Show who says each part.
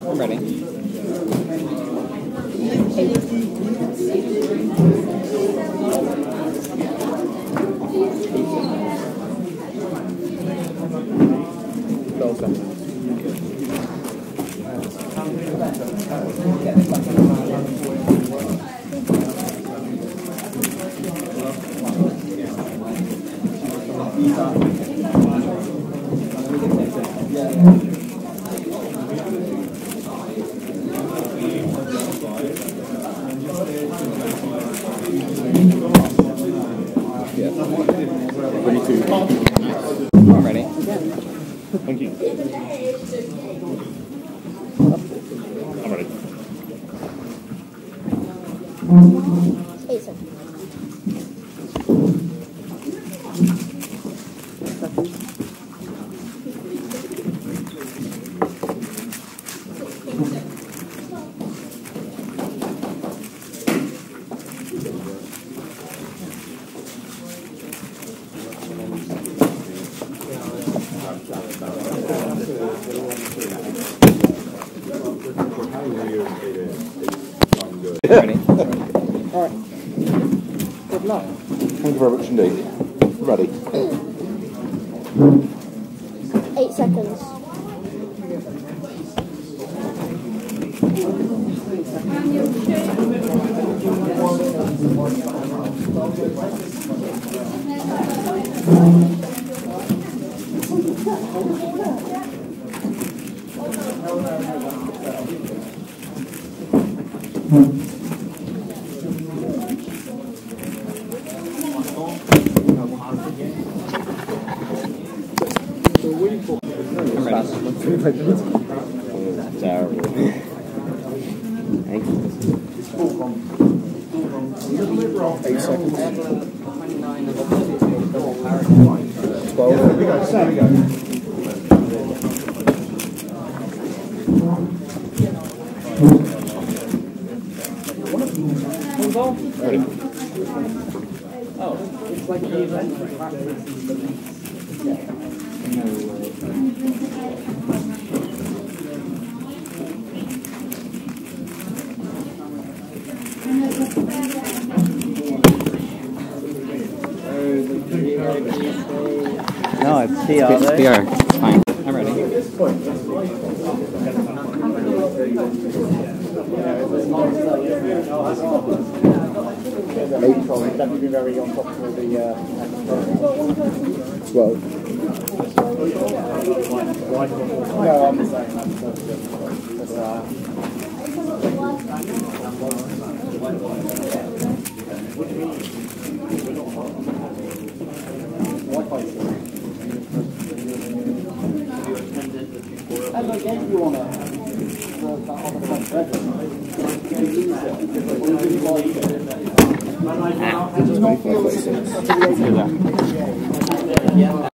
Speaker 1: I'm ready. I'm ready.
Speaker 2: Thank you. I'm ready.
Speaker 3: 8 seconds.
Speaker 1: Ready.
Speaker 3: Alright. Good luck.
Speaker 2: Thank you very much indeed. Ready.
Speaker 3: 8 seconds.
Speaker 1: I'm ready. Terrible. Thank you.
Speaker 2: 8 seconds. 12. There we go. There we go. Ready.
Speaker 4: Oh, it's like the event for practice.
Speaker 1: No, it's PR. It's PR. It's fine. I'm ready.
Speaker 4: Definitely very on top of the
Speaker 2: 12.
Speaker 4: no, I'm the same. And I gave you on it.
Speaker 1: Good luck.